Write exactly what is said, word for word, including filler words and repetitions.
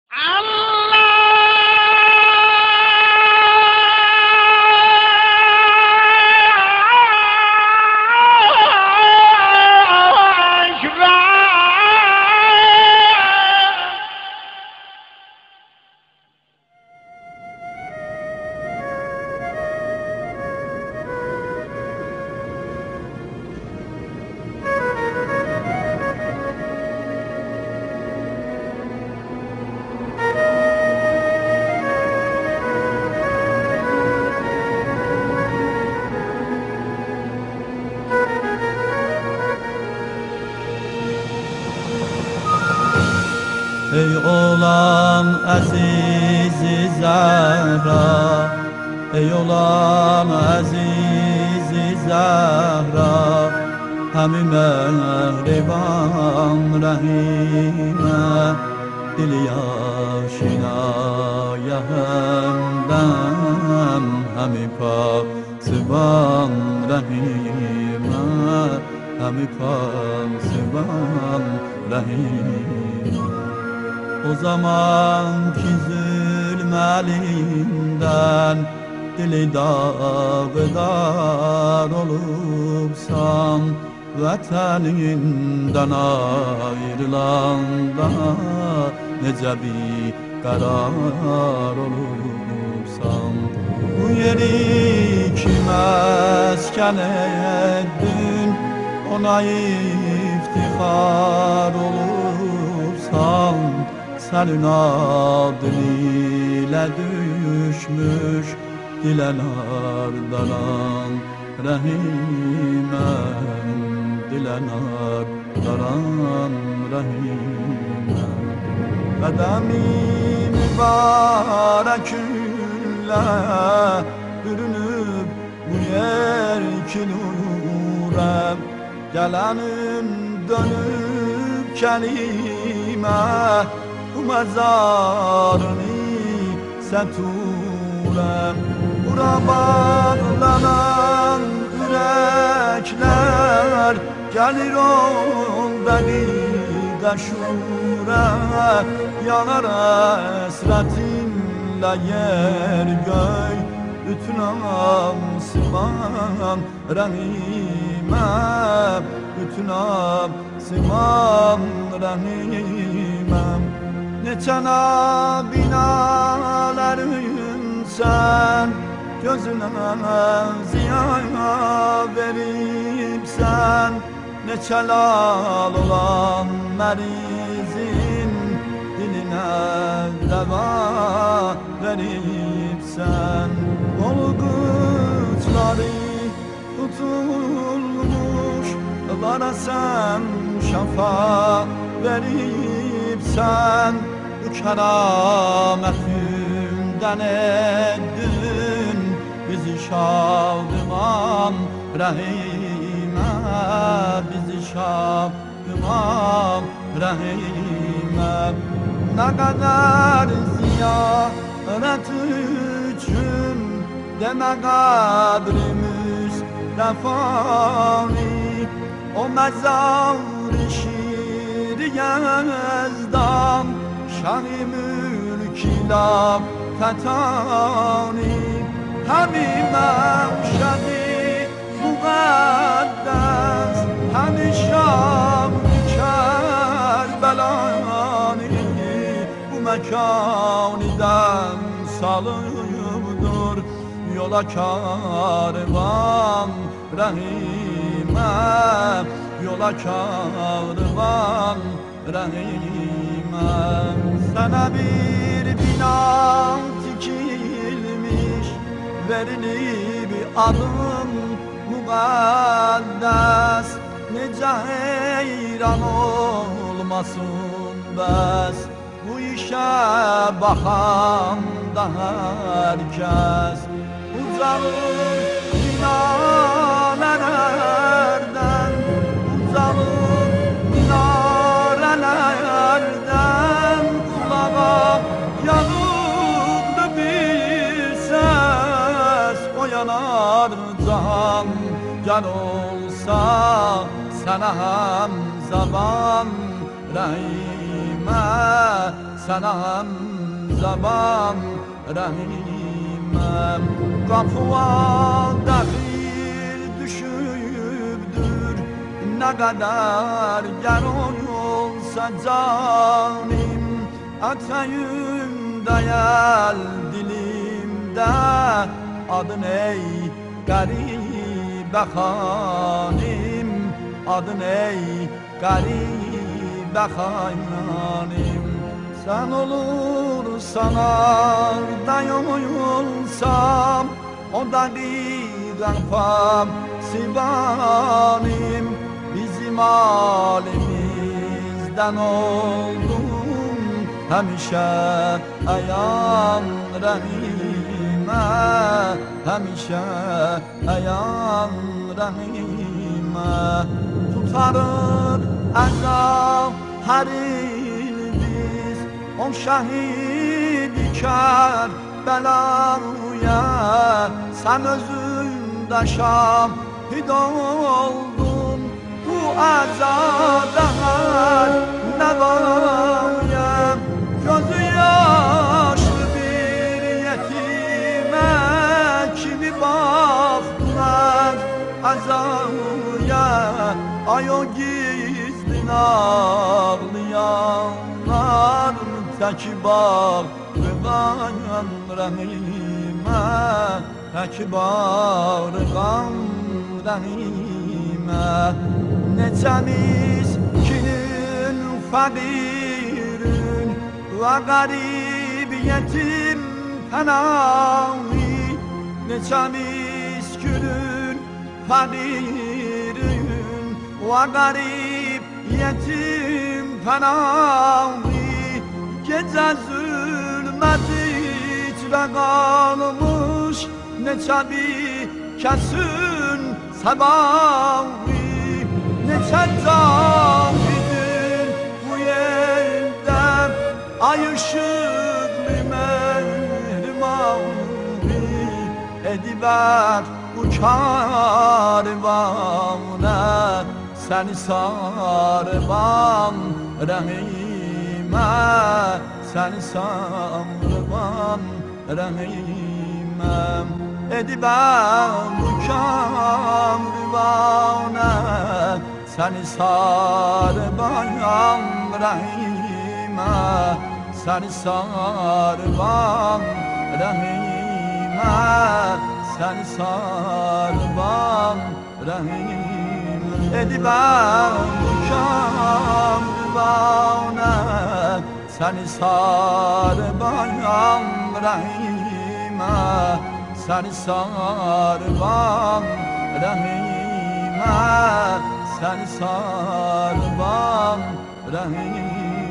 Ey olan aziz Zahra, ey olan aziz Zahra, hemi mehriban rahime, dil yaşina yahemden, hemi pasiban rahime, hemi pasiban rahime. O zamanki zulmelinden dili dağdar olupsan, vataninden ayrılanda nece bir karar olupsan. Bu yeri kim mesken ettin, ona iftihar olupsan, senin adın ile düşmüş dilenar-daran rahimem, dilenar-daran rahimem. Kademi mübarekülle bürünüp bu yer ki nurem, gelenin dönüp kelime, bu mezarını seturem. Bura bağlanan yürekler gelir onda bir şure, yanar esretinle yer göy, bütün amsiman rahimem, bütün amsiman rahimem. Neçene binaların sen gözüne ziya veripsen, neçe lal olan merizin diline deva veripsen. Olguçları tutulmuş lara sen şafa veripsen, bu kerametünden eddin bizi şadıman rahime, bizi şadıman rahime. Ne kadar ziyaret için deme kadrimiz defani, o mezar-ı şiir yazdan şah-ı mülk-ila fetani. Hemi mevşedi mukaddes, hemi şam-ı Kerbelani, bu mekaniden salıbdır yola karvan rahime, yola karvan rahime. Sana bir bina dikilmiş, verilip adın mukaddes, nece heyran olmasın bes bu işe bakan da herkes. Uzanır minarelerden, uzanır minarelerden, kulağa yanıldı bir ses, o yanar can can olsa sana hem zaman rahime, Sənəm zaman rəhiməm. Qapıya dəxil düşübdür, nə qədər gərək olsa canim. Ətəyim deyəl dilimdə, adın ey qəribə xanim, adın ey qəribə xanim. Sən olursan arday oyulsam, o dəqiqən pasibanim. Bizim alimizdən oldun həmişə əyan rəhimə, həmişə əyan rəhimə. Tutarıq əzab hər il biz o şəhidi Kərbəlaya. Sən özündə şahid oldun bu əzada hər nəvaya. Gözü yaşlı bir yetimə kimi baxdılar əzaya. Ay o gizlin ağlayanlar təki bağrıqan rəhimə, təki bağrıqan rəhimə. Neçə miskinin fəqirin və qərib yetim pənahı. Neçə miskinin fəqirin və qərib yetim pənahı. Gecə zülmət içrə qalmış neçə bir kəsin səbahı. Neçə cahidin bu yerdə ay ışıqlı mehrimanı. Edibər bu karivanə, səni sarıban rəhimə, səni sarıban rəhimə. Edibər bu karivanə, səni sarıban rəhimə, səni sarıban rəhimə, səni sarıban rəhimə. Edibər bu karivanə, səni sarıban rəhimə, səni sarıban rəhimə, səni sarıban rəhimə.